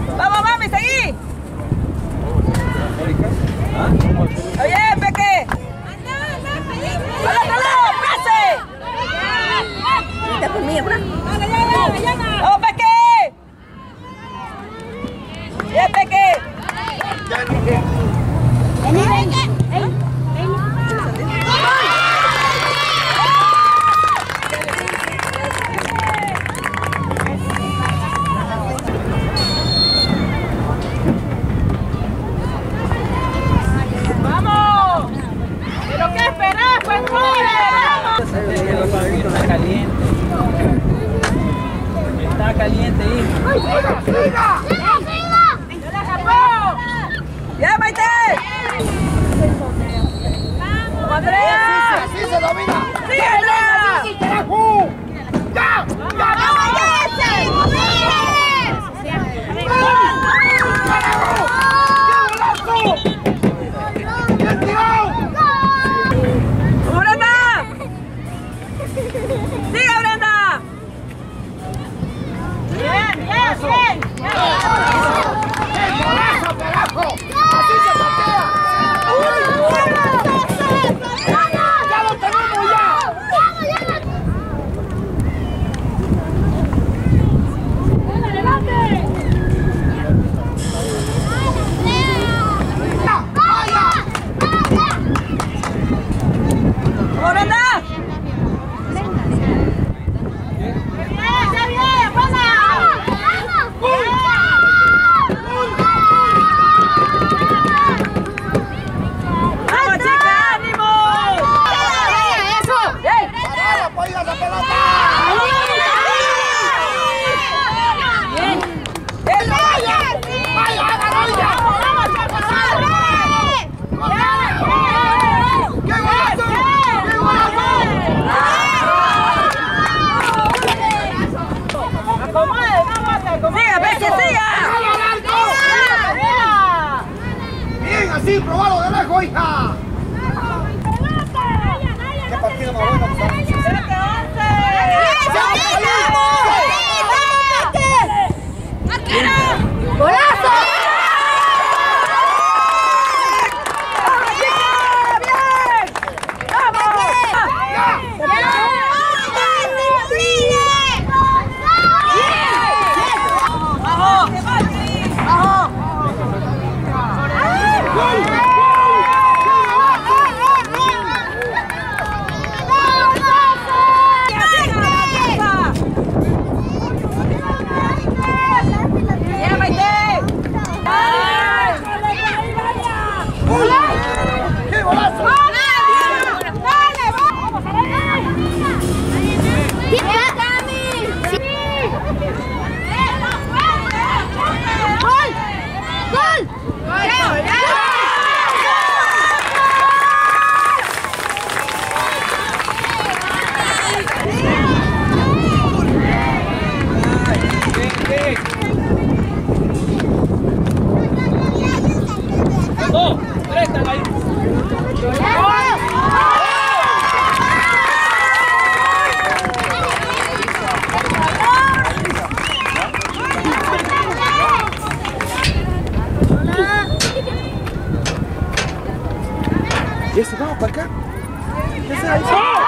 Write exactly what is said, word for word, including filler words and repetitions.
Vamos, mami, seguí. Oye, Peque. ¡Dale, dale! ¡Pase! Vamos, Peque. Bien, Peque. Vení, ven. Está caliente. Está caliente, hijo. ¡Siga, siga! ¡Ya, Maite! ¡Vamos, Andrea! ¡Así se domina! ¡Síguela! ¡Carajo! ¡Ya! ¡Ya! ¡Siga, Brenda! ¡Bien, bien, bien! ¡Qué golazo, carajo! ¡Así se patea! ¡Ya lo tenemos ya! ¡Vamos, Brenda! ¡Bien, así, probado de lejos, hija! ¡Qué partido más bueno! ¡Golazo! ¿Y ese vamos para acá? ¿Qué se ha hecho?